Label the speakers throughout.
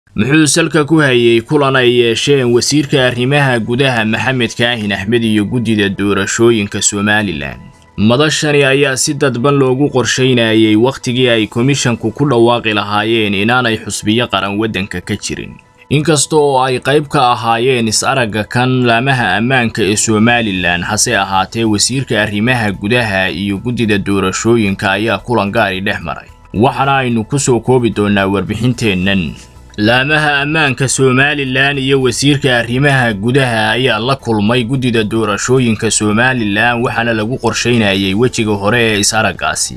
Speaker 1: muxuu salka ku hayay kulan ay yeesheen wasiirka arrimaha gudaha Maxamed Kaahin Axmed iyo guddida doorashooyinka Somaliland. madashani ayaa si dadban loogu qorsheynayay waqtigii ay komishanku ku dhawaaqi lahaayeen inaanay xusbiyo qaran wadanka ka jirin. inkastoo ay qayb ka ahaayeen is-aragga kan laamaha ammaanka ee Somaliland hase ahaatee wasiirka arrimaha gudaha iyo guddida doorashooyinka ayaa kulan gaari dhex maray. waxaana aynu ku soo koobi doonaa warbixinteennan. laamaha ammaanka Somaliland iyo wasiirka arrimaha gudaha ayaa la kulmay guddida doorashooyinka Somaliland waxaana lagu qorsheynayay wejiga hore ee is-araggaasi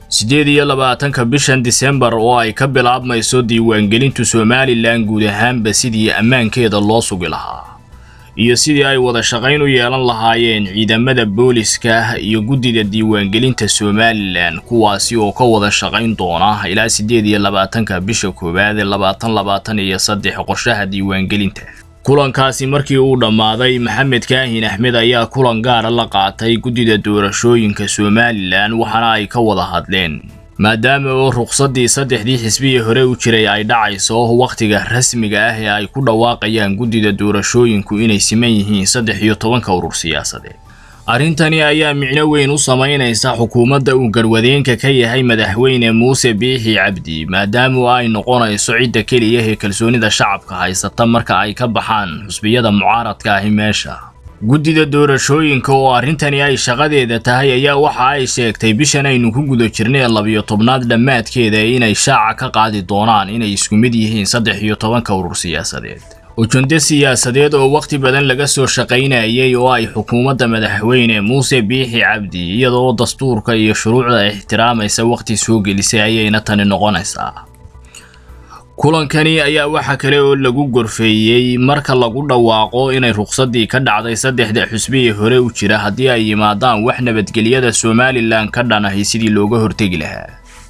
Speaker 1: 28 bishan December oo ay ka bilaabmayso diiwaangelinta Somaliland guud ahaanba sidii ammaankeeda loo sugi lahaa iyo sidii ay wada shaqayn u yeelan lahaayeen ciidamada booliska iyo guddida diiwaangelinta Somaliland kuwaasi oo ka wada shaqayn doona ilaa 28 bisha koowaad ee 2023 qorshaha diiwaangelinta. kulankaasi markii uu dhamaaday Maxamed Kaahin Axmed ayaa kulan gaar ah la qaatay guddida doorashooyinka Somaliland waxaana ay ka wada hadleen maadaama oo ruqsadii saddexdii xisbiye hore u jiray ay dhacayso waqtiga rasmiga ah ee ay ku dhawaaqayaan guddida doorashooyinku inay siman yihiin 13 urur siyaasadeed. arrintani ayaa micno weyn u sameynaysa xukuumadda uu garwadeenka ka yahay madaxweyne Muuse Biixi Cabdi maadaama ay noqonayso cidda kaliya ee kalsoonida shacabka haysata marka ay ka baxaan xusbiyada mucaaradka ah meesha. guddida doorashooyinka oo arrintani ay shaqadeeda tahay ayaa waxa ay sheegtay bishan aynu ku guda jirnay 12 dhamaadkeeda inay shaaca ka qaadi doonaan inay isku mid yihiin 13 urur siyaasadeed. ujeedada siyaasadeed oo waqti badan laga soo shaqaynayay oo ay xukuumadda madaxweyne Muuse Biixi Cabdi iyadoo dastuurka iyo shuruucda ixtiraamaysa waqti soo gelisay ayayna tani noqonaysaa. kulankani ayaa waxa kale oo lagu gorfeeyay marka lagu dhawaaqo inay ruqsadii ka dhacday saddexda xisbiye hore u jira haddii ay yimaadaan wax nabadgelyada Somaliland ka dhanahay sidii looga hortagi lahaa.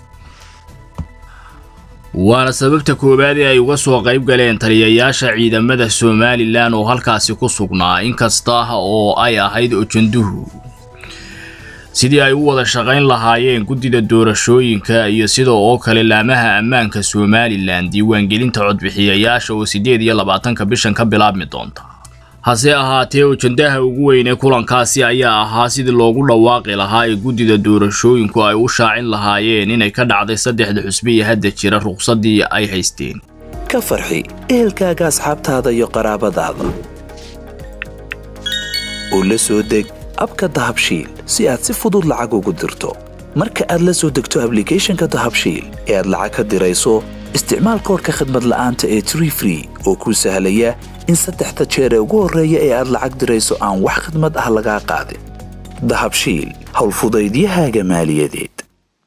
Speaker 1: waana sababta koobaad ee ay uga soo qayb galeen taliyayaasha ciidamada Somaliland oo halkaasi ku sugnaa inkasta oo ay ahayd ujeedaduhu sidii ay u wada shaqayn lahaayeen guddida doorashooyinka iyo sidoo oo kale laamaha ammaanka Somaliland diiwaangelinta codbixiyayaasha oo 28 bishan ka bilaabmi doonta. hase ahaatee ujeedada ugu weyn ee kulankaasi ayaa ahaa sidii loogu dhawaaqi lahaa ee guddida doorashooyinku ay u shaacin lahaayeen inay ka dhacday saddexda xisbiye hadda jira ruqsadii ay haysteen.
Speaker 2: ka farxi ehelkaaga asxaabtaada iyo qaraabadaada oo la soo deg abka Dahabshiil si aad si fudud lacag ugu dirto. marka aad la soo degto application-ka Dahabshiil ee aad lacag ka dirayso isticmaal koodka khidmad la'aanta ee Tree oo ku sahlaya in 3 jeer ugu horeeya ee aad lacag dirayso aan wax khidmad ah laga qaadin. Dahabshiil hawl fudaydiyahaaga maaliyadeed.